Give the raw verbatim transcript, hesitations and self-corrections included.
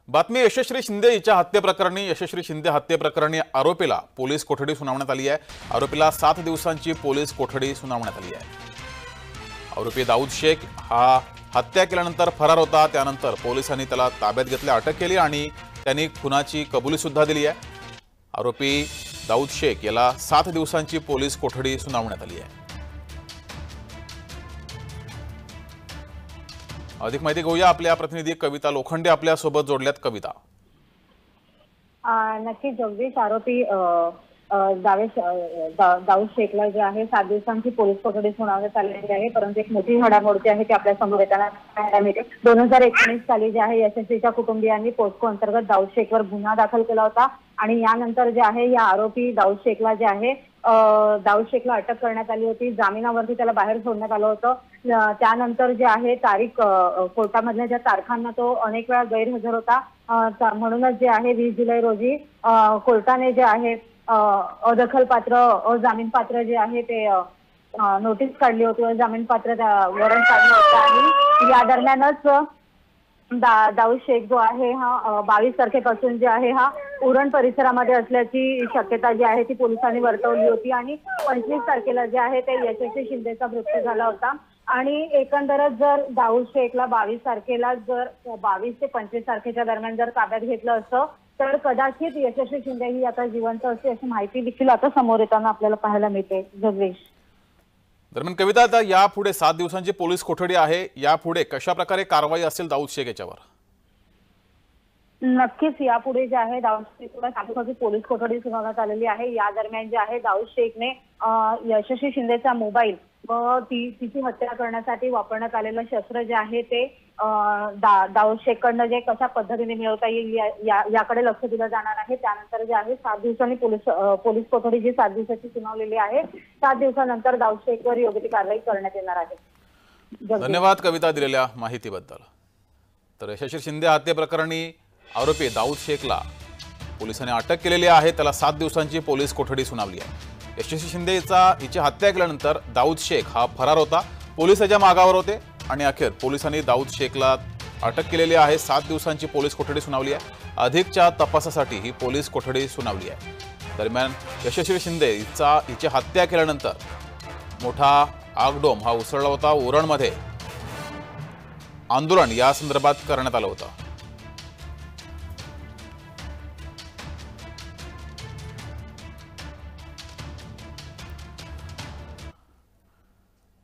बातमी यशस्वी शिंदे हिच्या हत्येप्रकरणी यशस्वी शिंदे हत्येप्रकरणी आरोपीला पोलीस कोठडी सुनावण्यात आली आहे। आरोपीला सात दिवसांची पोलीस कोठडी सुनावण्यात आली आहे। आरोपी दाऊद शेख हा हत्या केल्यानंतर फरार होता। त्यानंतर पोलिसांनी त्याला ताब्यात घेतले, अटक केली आणि त्यांनी खुनाची कबुली सुद्धा दिली आहे। आरोपी दाऊद शेख याला सात दिवसांची पोलीस कोठडी सुनावण्यात आली आहे। अधिक माहिती घेऊया, आपल्या प्रतिनिधी कविता लोखंडे आपल्या सोबत जोडल्यात। कविता, नक्की जगदीश, आरोपी दावेश दाऊद शेखला जे आहे सात दिवसांची पोलीस कोठडी सुनावण्यात आलेली आहे। परंतु एक मोठी घडामोड जी आहे ती आपल्या समोर येताना पाहायला मिळते। दोन हजार एकोणीस साली जे आहे यशस्वीच्या कुटुंबियांनी पोस्को अंतर्गत दाऊद शेखवर गुन्हा दाखल केला होता आणि यानंतर जे आहे या आरोपी दाऊद शेखला जे आहे दाऊद शेखला अटक करण्यात आली होती। जामिनावरती त्याला बाहेर सोडण्यात आलं होतं। त्यानंतर जे आहे तारीख कोर्टामधल्या ज्या तारखांना तो अनेक वेळा गैरहजर होता, म्हणूनच जे आहे वीस जुलै रोजी कोर्टाने जे आहे अदखल पात्र अजामीन पात्र जे आहे ते नोटीस काढली होती, अजामीन पात्र वॉरंट काढलं होतं आणि या दरम्यानच दा दाऊद शेख जो आहे हा बावीस तारखेपासून जे आहे हा उरण परिसरामध्ये असल्याची शक्यता जी आहे ती पोलिसांनी वर्तवली होती आणि पंचवीस तारखेला जे आहे ते यशस्वी शिंदेचा मृत्यू झाला होता। आणि एकंदरच जर दाऊद शेखला बावीस तारखेला जर बावीस ते पंचवीस तारखेच्या दरम्यान जर ताब्यात घेतलं असतं तर कदाचित यशस्वी शिंदे ही आता जिवंत असते अशी माहिती देखील आता समोर येताना आपल्याला पाहायला मिळते। जगदीश, दरम्यान कविता, आता यापुढे सात दिवसांची पोलीस कोठडी आहे, यापुढे कशा प्रकारे कारवाई असेल दाऊद शेख याच्यावर? नक्कीच यापुढे जे आहे दाऊद शेखला सात दिवसांची पोलीस कोठडी सुनावण्यात आलेली आहे। या दरम्यान जे आहे दाऊद शेखने यशस्वी शिंदेचा मोबाईल व ती तिची हत्या करण्यासाठी वापरण्यात आलेलं शस्त्र जे आहे ते दाऊद शेखकडनं जे कशा पद्धतीने मिळवता येईल या याकडे लक्ष दिलं जाणार आहे। त्यानंतर जे आहे सात दिवसांनी पोलीस पोलीस कोठडी जी सात दिवसाची सुनावलेली आहे, सात दिवसानंतर दाऊद शेखवर योग्य ती कारवाई करण्यात येणार आहे। धन्यवाद कविता दिलेल्या माहितीबद्दल। तर यशस्वी शिंदे हत्येप्रकरणी आरोपी दाऊद शेखला पोलिसांनी अटक केलेली आहे, त्याला सात दिवसांची पोलीस कोठडी सुनावली आहे। यशस्वी शिंदेचा हिची हत्या केल्यानंतर दाऊद शेख हा फरार होता, पोलिसांच्या मागावर होते आणि अखेर पोलिसांनी दाऊद शेखला अटक केलेली आहे, सात दिवसांची पोलीस कोठडी सुनावली आहे। अधिकच्या तपासासाठी ही पोलीस कोठडी सुनावली आहे। दरम्यान यशस्वी शिंदे हिचा हिची हत्या केल्यानंतर मोठा आगडोम हा उसळला होता। उरणमध्ये आंदोलन या संदर्भात करण्यात आलं होतं।